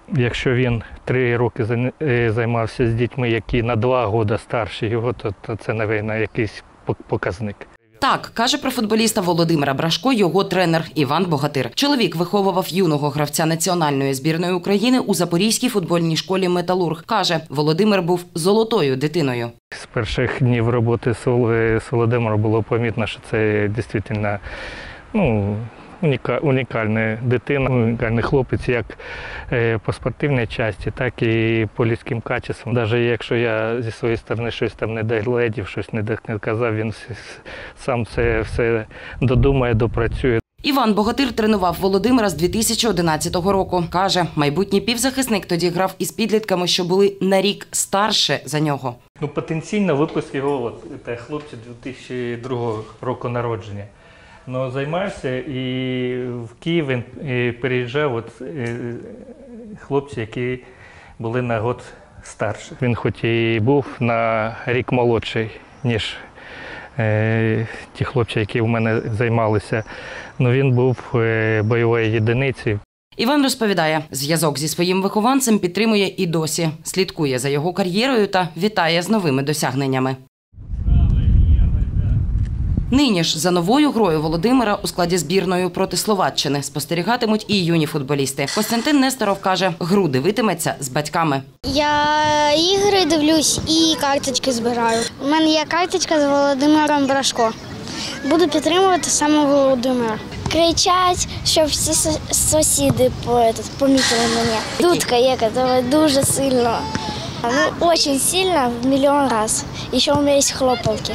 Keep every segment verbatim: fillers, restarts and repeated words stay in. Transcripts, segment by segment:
Якщо він три роки займався з дітьми, які на два роки старші його, то, то це, мабуть, якийсь показник. Так, каже про футболіста Володимира Брашко його тренер Іван Богатир. Чоловік виховував юного гравця національної збірної України у Запорізькій футбольній школі «Металург». Каже, Володимир був золотою дитиною. З перших днів роботи з Володимиром було помітно, що це дійсно, ну, унікальна дитина, унікальний хлопець як по спортивній часті, так і по людським качествам. Навіть якщо я зі своєї сторони щось там не догледів, щось не доказав, він сам це все додумає, допрацює. Іван Богатир тренував Володимира з дві тисячі одинадцятого року. Каже, майбутній півзахисник тоді грав із підлітками, що були на рік старше за нього. Ну, потенційно випуск його, от, це хлопці дві тисячі другого року народження. Ну, займався і в Київ він переїжджав от, хлопці, які були на год старші. Він хоч і був на рік молодший, ніж е, ті хлопці, які в мене займалися, але він був е, бойовою єдиницею. Іван розповідає, зв'язок зі своїм вихованцем підтримує і досі, слідкує за його кар'єрою та вітає з новими досягненнями. Нині ж за новою грою Володимира у складі збірної проти Словаччини спостерігатимуть і юні футболісти. Костянтин Несторов каже, гру дивитиметься з батьками. Я ігри дивлюсь і карточки збираю. У мене є карточка з Володимиром Брашко. Буду підтримувати саме Володимира. Кричать, щоб всі сусіди помітили мене. Дудка є, яка дуже сильно, ну, дуже сильно, в мільйон разів. І ще у мене є хлопалки.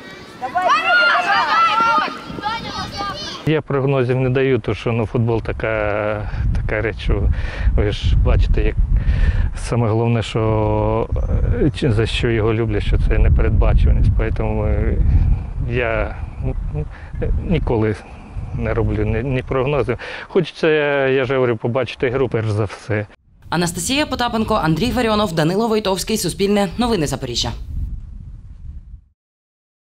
Я прогнозів не даю, тому що ну, футбол така, така річ, що ви ж бачите, як саме головне, що, за що його люблять, що це непередбачуваність. Тому я ніколи не роблю ні, ні прогнозів. Хочеться, я ж говорю, побачити гру перш за все. Анастасія Потапенко, Андрій Варіонов, Данило Войтовський, Суспільне, Новини Запоріжжя.